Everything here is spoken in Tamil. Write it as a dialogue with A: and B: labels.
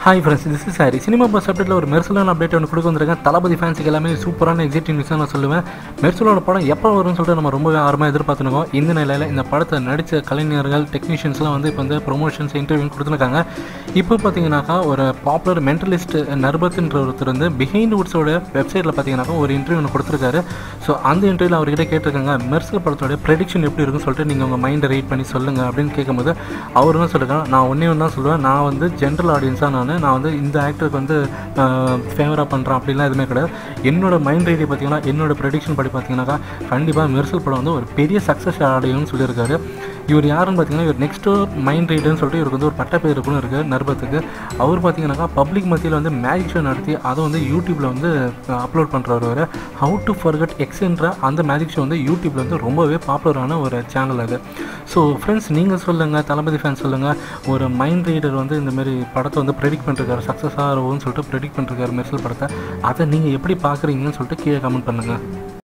A: Hi friends, this is Harry. Cinema buzz அப்டேட்டில் ஒரு மெர்சலான அப்டேட் ஒன்று கொடுக்க வந்திருக்கேன். தளபதி ஃபேன்ஸுக்கு எல்லாமே சூப்பரான எக்ஸைட்டிங் நியூஸ் நான் சொல்லுவேன். மெர்சலோட படம் எப்போ வரும்னு சொல்லிட்டு நம்ம ரொம்பவே ஆர்வமாக எதிர்பார்த்துருக்கோம். இந்த நிலையில் இந்த படத்தை நடித்த கலைஞர்கள், டெக்னீஷியன்ஸ்லாம் வந்து இப்போ வந்து ப்ரொமோஷன்ஸ் இன்டர்வியூ கொடுத்துருக்காங்க. இப்போ பார்த்தீங்கன்னாக்கா ஒரு பாப்புலர் மென்டலிஸ்ட் நர்பத்ன்ற ஒருத்தர் வந்து பிஹைண்ட் வுட்ஸோட வெப்சைட்டில் பார்த்தீங்கன்னாக்கா ஒரு இன்டர்வியூ ஒன்று கொடுத்துருக்காரு. ஸோ அந்த இன்டர்வியூவில் அவர்கிட்ட கேட்டிருக்காங்க, மெர்சல் படத்தோட ப்ரெடிக்ஷன் எப்படி இருக்குன்னு சொல்லிட்டு நீங்கள் உங்கள் மைண்டை ரீட் பண்ணி சொல்லுங்கள் அப்படின்னு கேட்கும்போது அவர் என்ன சொல்லியிருக்காங்க, நான் ஒன்றே ஒன்று தான் சொல்லுவேன், நான் வந்து ஜென்ரல் ஆடியன்ஸாக நான் வந்து இந்த ஆக்டருக்கு வந்து ஃபேவராக பண்ணுறேன் அப்படிலாம் எதுவுமே கிடையாது. என்னோட மைண்ட் ரீடி பார்த்தீங்கன்னா, என்னோட ப்ரெடிக்ஷன் படி பார்த்தீங்கன்னாக்கா கண்டிப்பாக மெர்சல் படம் வந்து ஒரு பெரிய சக்ஸஸ் அடையும்னு சொல்லியிருக்காரு. இவர் யாருன்னு பார்த்தீங்கன்னா, இவர் நெக்ஸ்ட்டு மைண்ட் ரீடர்னு சொல்லிட்டு இவருக்கு வந்து ஒரு பட்ட பேர் இருக்குன்னு இருக்குது நர்பத்துக்கு. அவர் பார்த்தீங்கன்னாக்கா பப்ளிக் மத்தியில் வந்து மேஜிக் ஷோ நடத்தி அதை வந்து யூடியூப்பில் வந்து அப்லோட் பண்ணுறவர். ஹவு டு ஃபர்கெட் எக்ஸ்ன்ற அந்த மேஜிக் ஷோ வந்து யூடியூப்பில் வந்து ரொம்பவே பாப்புலரான ஒரு சேனல் அது. ஸோ ஃப்ரெண்ட்ஸ், நீங்கள் சொல்லுங்கள், தளபதி ஃபேன்ஸ் சொல்லுங்கள், ஒரு மைண்ட் ரீடர் வந்து இந்தமாரி படத்தை வந்து ப்ரெடிக்ட் பண்ணிருக்காரு, சக்ஸஸ் ஆகும்னு சொல்லிட்டு ப்ரெடிக்ட் பண்ணிருக்காரு மெர்சல் படத்தை. அதை நீங்கள் எப்படி பார்க்குறீங்கன்னு சொல்லிட்டு கீழே கமெண்ட் பண்ணுங்கள்.